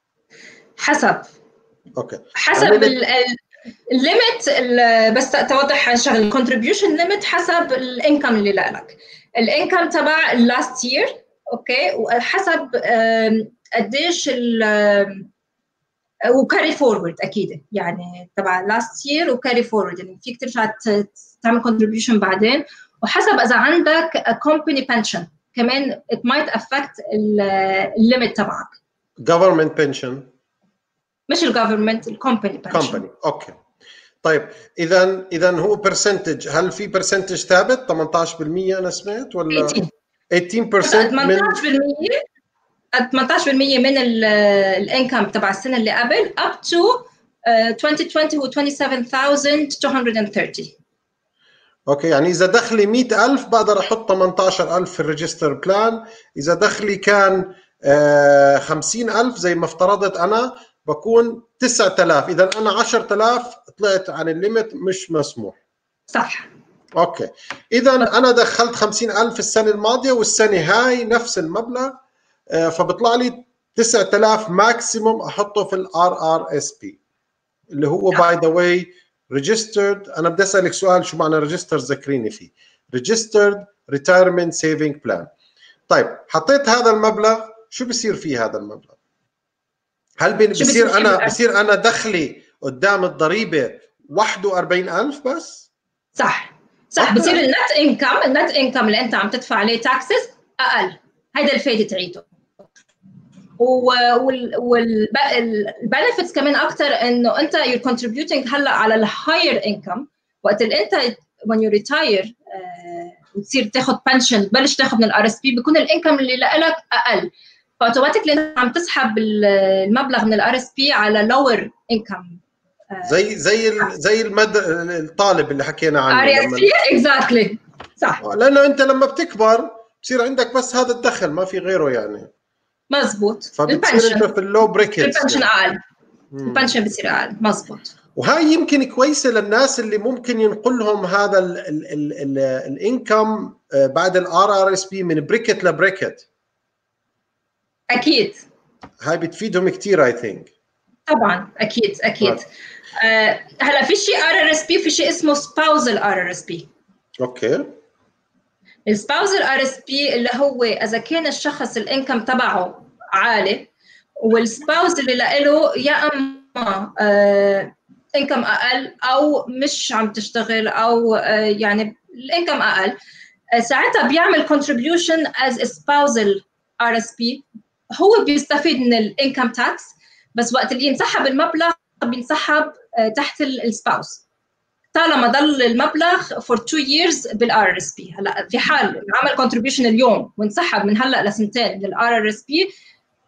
حسب اوكي حسب الليمت. بس توضح شغله، contribution limit حسب الانكم اللي لك، الانكم تبع اللاست يير اوكي، وحسب قديش ال وكاري فورورد اكيد، يعني تبع لاست يير وكاري فورورد، يعني فيك ترجع تعمل contribution بعدين، وحسب اذا عندك company pension كمان it might affect الليمت تبعك. government pension مش الجفرمنت، الكومباني pension. company اوكي. طيب اذا اذا هو برسنتج، هل في برسنتج ثابت ثمانية عشر بالمئة انا سمعت ولا ثمانية عشرة بالمئة؟ ثمانية عشر بالمئة ثمانية عشر بالمئة من الانكم تبع السنه اللي قبل up to twenty twenty هو twenty-seven thousand two hundred thirty. اوكي يعني اذا دخلي مئة ألف بقدر احط ثمانية عشر ألف في الريجستر بلان، اذا دخلي كان خمسين ألف زي ما افترضت انا بكون تسعة آلاف، اذا انا عشرة آلاف طلعت عن الليمت مش مسموح. صح. اوكي اذا انا دخلت خمسين ألف السنه الماضيه والسنه هاي نفس المبلغ، فبطلع لي تسعة آلاف ماكسيموم احطه في الار ار اس بي اللي هو باي ذا واي ريجسترد. انا بدي اسالك سؤال، شو معنى ريجستر؟ ذكريني فيه. ريجسترد ريتايرمنت سيفنج بلان. طيب حطيت هذا المبلغ، شو بصير فيه هذا المبلغ؟ هل بصير انا بصير انا دخلي قدام الضريبه واحد وأربعين ألف بس؟ صح صح. بصير النت انكم النت انكم اللي انت عم تدفع عليه تاكسز اقل، هيدا الفايده تاعيته. والبنفيتس كمان اكثر، انه انت يو كونتريبيوتينج هلا على الهاير انكم. وقت اللي انت when you retire uh, وتصير تاخذ بنشن، تبلش تاخذ من الار اس بي، بيكون الانكم اللي لك اقل، فاوتوماتيكلي انت عم تسحب المبلغ من الار اس بي على لور انكم. زي زي زي المد... الطالب اللي حكينا عنه. ار اس بي اكزاكتلي صح. لانه انت لما بتكبر بصير عندك بس هذا الدخل، ما في غيره يعني. مزبوط. فبتصير انت في اللو بريكت، البنشن اقل، البنشن بصير اقل. مزبوط. وهاي يمكن كويسه للناس اللي ممكن ينقلهم هذا الانكم بعد الار ار اس بي من بريكت لبريكت. اكيد هاي بتفيدهم كثير اي ثينك. طبعا اكيد اكيد. آه. هلا في شيء ار ار اس بي، في شيء اسمه سباوزل ار ار اس بي. اوكي. السباوزل ار اس بي اللي هو اذا كان الشخص الانكم تبعه عالي، والسباوز اللي له يا اما آه انكم اقل او مش عم تشتغل، او آه يعني الانكم اقل، آه ساعتها بيعمل contribution as a spousal ار اس بي. هو بيستفيد من الانكم تاكس، بس وقت اللي ينسحب المبلغ بينسحب آه تحت السباوس، طالما ضل المبلغ for two years بالار اس بي. هلا في حال عمل contribution اليوم وانسحب من هلا لسنتين من الار اس بي،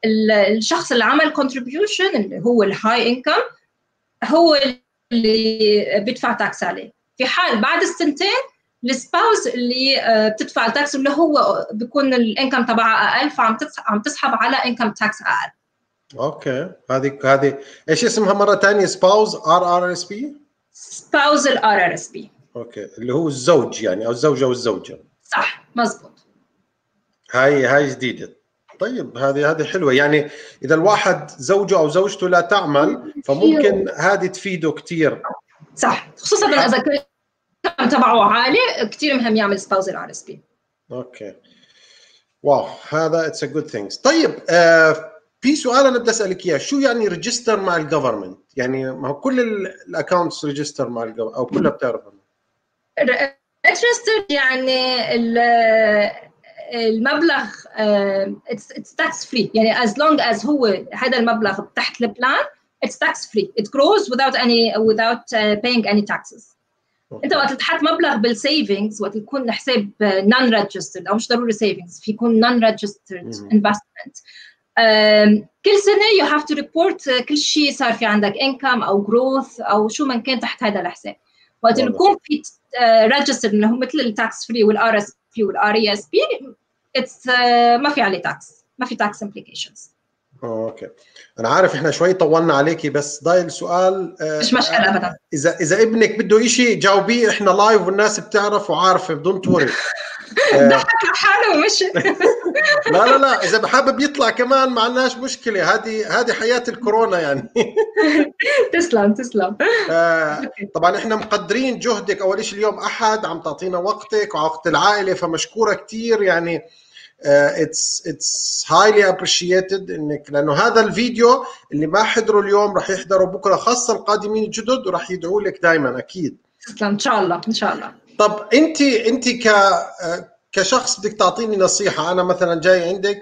الشخص اللي عمل contribution اللي هو الهاي انكم هو اللي بيدفع تاكس عليه. في حال بعد السنتين السباوز اللي بتدفع التاكس اللي هو بيكون الانكم تبعها اقل، فعم عم تسحب على انكم تاكس اقل. اوكي هذه هذه ايش اسمها مره ثانيه؟ سباوز ار ار اس بي. سباوز الار ار اس بي. اوكي اللي هو الزوج يعني او الزوجه والزوجه. صح مزبوط. هاي هاي جديده. طيب هذه هذه حلوه، يعني اذا الواحد زوجه او زوجته لا تعمل فممكن هذه تفيده كثير. صح، خصوصا اذا كان تبعه عالي كثير مهم يعمل سباوز الار اس بي. اوكي واو هذا اتس ا جود ثينجز. طيب آه في سؤال انا بدي اسالك اياه، شو يعني ريجستر مع الجفرمنت؟ يعني ما هو كل الاكونتس ريجستر مع الجفرمنت او كلها بتعرفها؟ ريجستر يعني المبلغ اتس تاكس فري، يعني as long as هو هذا المبلغ تحت البلان it's tax free, it grows without any without uh, paying any taxes. Okay. انت وقت تحط مبلغ بالسيفنجز وقت يكون حساب non registered او مش ضروري savings، في يكون non registered mm-hmm. investment um, كل سنه you have to report كل شيء صار في عندك income او growth او شو ما كان تحت هذا الحساب. وقت يكون في uh, registered اللي هو مثل التاكس فري والار اس بي والار اي اس بي it's uh, ما في عليه tax، ما في tax implications. اوكي انا عارف احنا شوي طولنا عليكي بس ضايل سؤال. مش مشكله ابدا. اذا اذا ابنك بده شيء جاوبيه، احنا لايف والناس بتعرف وعارفه بدون توري. ضحك لحاله ومشي. لا لا لا اذا بحابب يطلع كمان ما عندناش مشكله، هذه هذه حياه الكورونا يعني. تسلم تسلم. طبعا احنا مقدرين جهدك، اول شيء اليوم احد عم تعطينا وقتك ووقت العائله، فمشكوره كثير يعني. Uh, it's it's highly appreciated انك، لانه هذا الفيديو اللي ما حضروا اليوم راح يحضروا بكره، خاصه القادمين الجدد وراح يدعوا لك دائما اكيد. تسلم ان شاء الله ان شاء الله. طب انت انت ك كشخص بدك تعطيني نصيحه، انا مثلا جاي عندك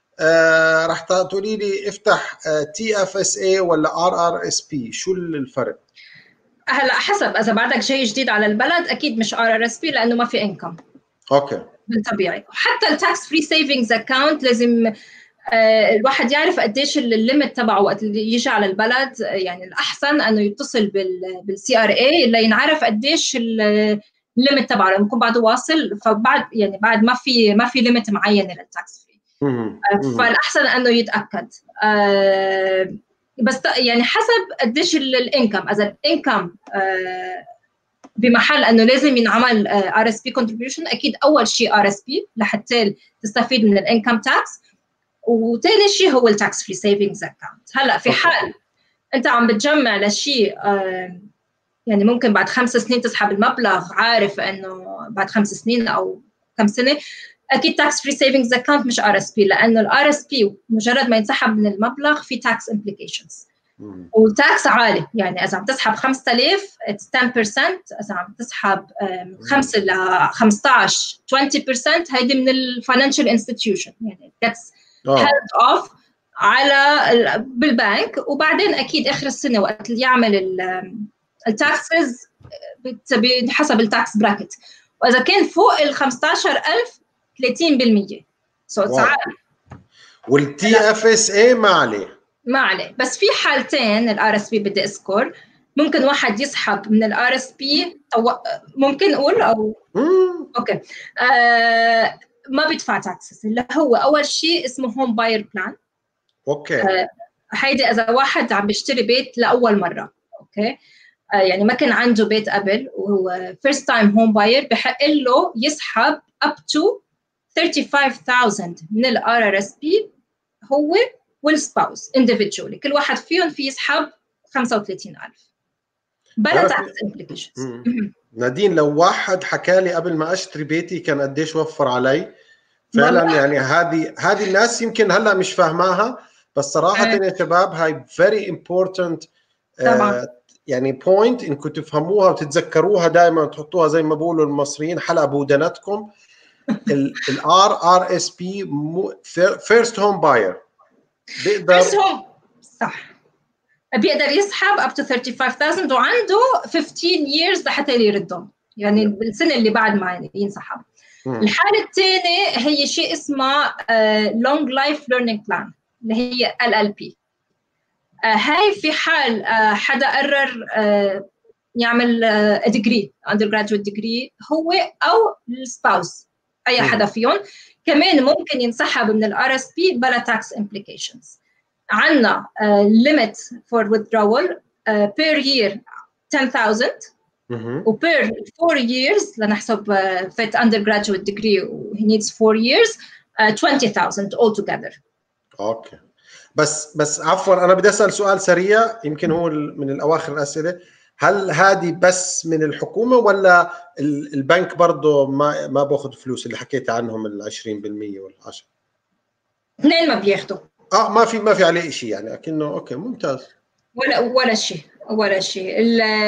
آه راح تقولي لي افتح تي اف اس اي ولا ار ار اس بي، شو الفرق؟ هلا حسب، اذا بعدك جاي جديد على البلد اكيد مش ار ار اس بي لانه ما في انكم. اوكي بالطبيعي. حتى التاكس فري سيفنجز اكاونت لازم آه الواحد يعرف قديش الليمت تبعه وقت اللي يجي على البلد. يعني الاحسن انه يتصل بالسي ار اي اللي ينعرف قديش الليمت تبعه لما يكون بعده واصل، فبعد يعني بعد ما في ما في ليمت معين للتاكس فري. آه فالاحسن انه يتاكد. آه بس يعني حسب قديش الانكم، اذا الانكم آه بمحل انه لازم ينعمل ار اس بي كونتريبيوشن، اكيد اول شيء ار اس بي لحتى تستفيد من الانكم تاكس، وثاني شيء هو التاكس فري سيفنجز اكاونت. هلا في حال انت عم بتجمع لشيء يعني ممكن بعد خمس سنين تسحب المبلغ، عارف انه بعد خمس سنين او كم سنه، اكيد تاكس فري سيفنجز اكاونت مش ار اس بي، لانه الار اس بي مجرد ما ينسحب من المبلغ في تاكس امبليكيشنز والتاكس عالي. يعني اذا عم تسحب خمسة آلاف اتس عشرة بالمية، اذا عم تسحب خمسة ل خمسة عشر عشرين بالمية هيدي من الفاينانشال انستتيوشن، يعني gets held off على بالبنك. وبعدين اكيد اخر السنه وقت اللي يعمل التاكسز بحسب التاكس براكت، واذا كان فوق ال خمسة عشر ألف ثلاثين بالمية سو اتس عالي. والتي اف اس اي ما عليه ما عليه. بس في حالتين الار اس بي بدي اذكر ممكن واحد يسحب من الار اس بي، ممكن اقول او مم. اوكي آه ما بيدفع تاكسس، اللي هو اول شيء اسمه هوم باير بلان. اوكي آه هيدي اذا واحد عم بيشتري بيت لاول مره، اوكي آه يعني ما كان عنده بيت قبل وهو فيرست تايم هوم باير، بحق له يسحب اب تو خمسة وثلاثين ألف من الار ار اس بي هو والسباوس individually، كل واحد فيهم في يسحب خمسة وثلاثين ألف بلا تاكس امبليكيشنز. نادين لو واحد حكى لي قبل ما اشتري بيتي كان قديش وفر علي فعلا. يعني هذه هذه الناس يمكن هلا مش فاهماها، بس صراحه يا شباب هاي very important طبعا. يعني بوينت انكم تفهموها وتتذكروها دائما وتحطوها زي ما بيقولوا المصريين حلقه بودناتكم. الار ار اس بي فيرست هوم باير بيقدر صح بيقدر يسحب up to خمسة وثلاثين ألف وعنده خمسة عشر years لحتى يردهم، يعني yeah. السنة اللي بعد ما ينسحب. mm. الحالة الثانية هي شيء اسمه uh, long life learning plan. اللي هي ال ال بي. هاي في حال uh, حدا قرر uh, يعمل ديجري undergraduate degree هو او السباوس اي حدا فيهم. كمان ممكن ينسحب من الار اس بي بلا tax implications. عندنا uh, limit for withdrawal uh, per year ten thousand و per four years لنحسب uh, fit undergraduate degree he needs four years uh, twenty thousand altogether. اوكي بس بس عفوا انا بدي اسال سؤال سريع يمكن هو من الاواخر الاسئله. هل هذه بس من الحكومه ولا البنك برضه ما ما باخذ فلوس اللي حكيت عنهم ال عشرين بالمية ولا عشرة؟ اثنين ما بياخذوا. اه ما في ما في عليه شيء يعني اكنه اوكي ممتاز. ولا ولا شيء ولا شيء.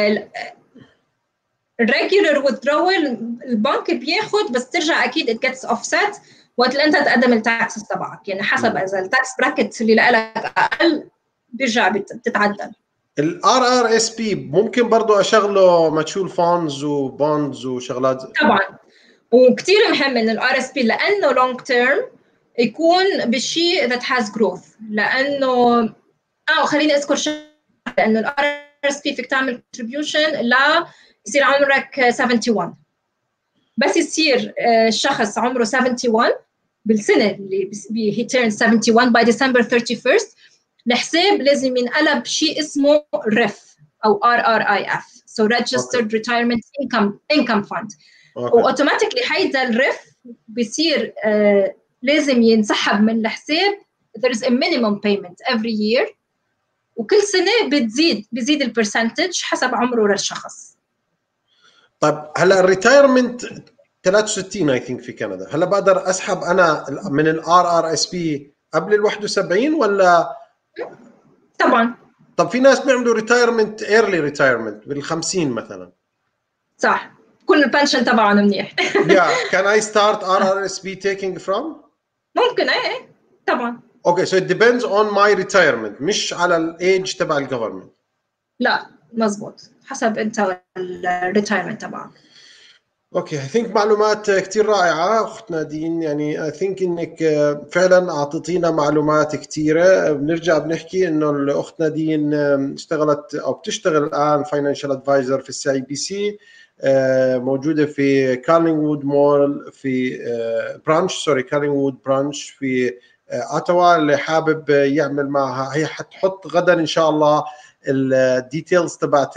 الريجولر withdrawal البنك بياخذ بس ترجع اكيد it gets offset وقت اللي انت تقدم التاكسس تبعك، يعني حسب اذا التاكس براكت اللي لك اقل بيرجع بتتعدل. الار ار اس بي ممكن برضه اشغله ماتشول فاندز وبوندز وشغلات؟ طبعا وكثير مهم ان الار اس بي لانه لونج تيرم يكون بشيء that has growth. لانه اه خليني اذكر شيء لانه الار اس بي فيك تعمل contribution لا يصير عمرك واحد وسبعين بس يصير الشخص عمره واحد وسبعين بالسنه اللي he turns seventy-one by December thirty-first الحساب لازم ينقلب شيء اسمه ريف او ار ار اي اف so registered okay. retirement income income fund okay. واوتوماتيكلي هيدا الريف بيصير uh, لازم ينسحب من الحساب. there is a minimum payment every year وكل سنه بتزيد بيزيد البرسنتج حسب عمره للشخص. طيب هلا الريتايرمنت ثلاثة وستين اي ثينك في كندا، هلا بقدر اسحب انا من الار ار اس بي قبل ال واحد وسبعين ولا؟ طبعا. طب في ناس بيعملوا ريتايرمنت ايرلي ريتايرمنت بال خمسين مثلا. صح كل البنشن تبعهم منيح. yeah can I start R R S P taking from؟ ممكن ايه طبعا. اوكي okay, so it depends on my retirement مش على الايج تبع الجفرمنت. لا مزبوط حسب انت الريتايرمنت تبعك. اوكي I think معلومات كتير رائعة اخت نادين، يعني I think انك فعلا اعطيتينا معلومات كتيرة. بنرجع بنحكي انه الاخت نادين اشتغلت او بتشتغل الان فاينانشال ادفايزر في السي بي سي، موجودة في كارلينغوود مول في برانش سوري كارلينغوود برانش في اوتاوا. اللي حابب يعمل معها هي حتحط غدا ان شاء الله الديتيلز تبعت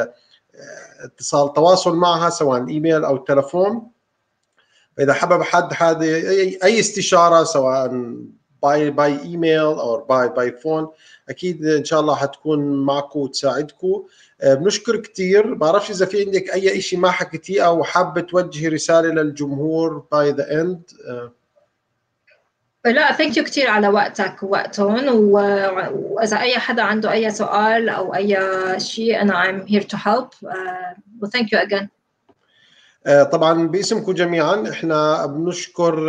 اتصال تواصل معها سواء ايميل او تليفون. فاذا حابب حد هذه اي استشاره سواء باي باي ايميل او باي باي فون اكيد ان شاء الله حتكون معكم وتساعدكم. بنشكر كثير. بعرفش اذا في عندك اي شيء ما حكيتيه او حابه توجهي رساله للجمهور باي ذا اند. لا ثانك يو كثير على وقتك ووقتهم، واذا اي حدا عنده اي سؤال او اي شيء انا I'm here to help و thank you again. طبعا باسمكم جميعا احنا بنشكر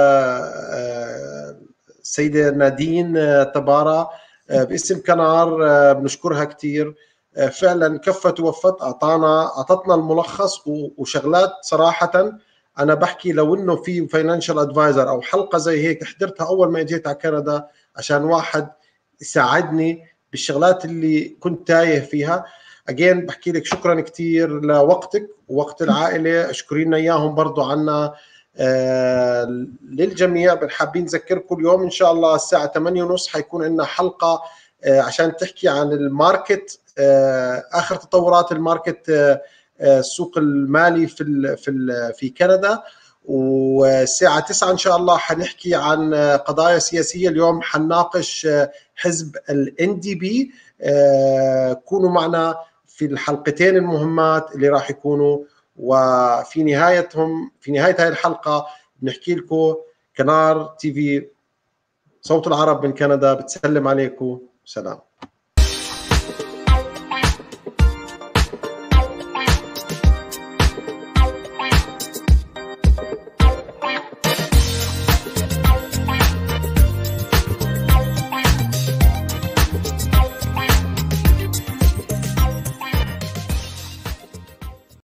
السيده نادين تبارا باسم كنار، بنشكرها كثير فعلا كفت ووفت. اعطانا اعطتنا الملخص وشغلات صراحه انا بحكي لو انه في فاينانشال ادفايزر او حلقه زي هيك حضرتها اول ما اجيت على كندا عشان واحد يساعدني بالشغلات اللي كنت تايه فيها. اجين بحكي لك شكرا كثير لوقتك ووقت العائله، اشكرينا اياهم برضو عنا. آه للجميع بنحابين نذكركم اليوم ان شاء الله الساعه ثمانية وثلاثين حيكون عندنا حلقه آه عشان تحكي عن الماركت، آه اخر تطورات الماركت، آه السوق المالي في ال في ال في كندا. والساعه تسعة ان شاء الله حنحكي عن قضايا سياسيه. اليوم حنناقش حزب الان دي بي. كونوا معنا في الحلقتين المهمات اللي راح يكونوا، وفي نهايتهم في نهايه هذه الحلقه بنحكي لكم كنار تي في صوت العرب من كندا بتسلم عليكم. سلام.